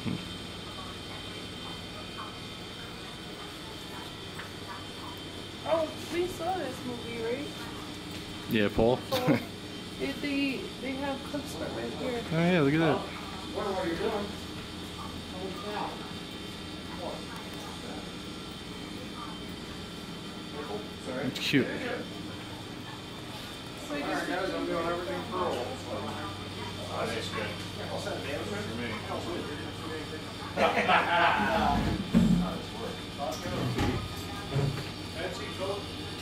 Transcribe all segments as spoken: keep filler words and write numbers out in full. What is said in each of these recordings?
Oh, we saw this movie, right? Yeah, Paul. Oh, they, they, they have clips right here. Oh yeah, look at that. What are you doing? It's cute. So I Alright just, guys, I'm doing everything for all. Oh, that's good. I'll send it For me. Fancy coat?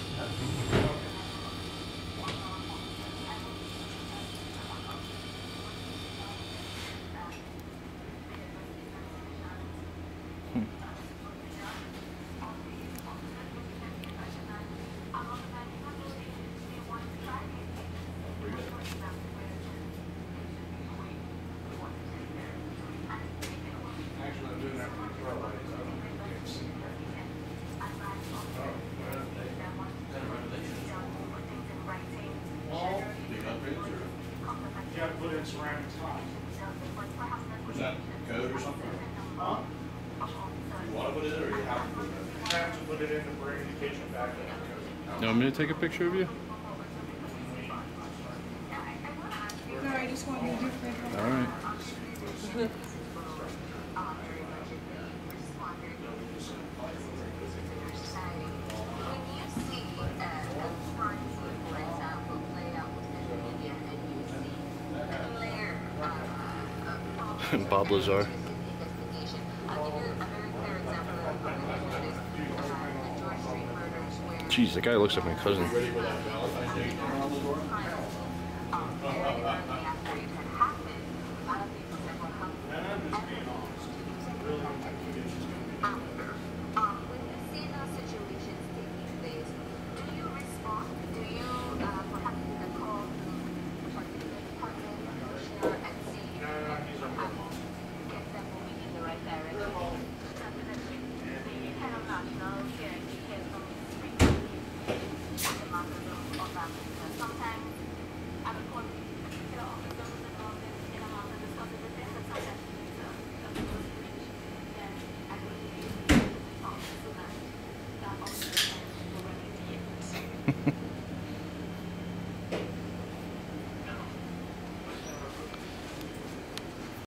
Actually, I'm doing everything for all. I don't see Well, Big upgrades or? you gotta put in ceramic top. Is that code or something? Huh? You want to put it in or you have to put it in? I have to put it in to bring the kitchen back in. You want me to take a picture of you? no, I just want you different. All right. Bob Lazar. Jeez, that guy looks like my cousin. Ready for that Valentine's Day on the door?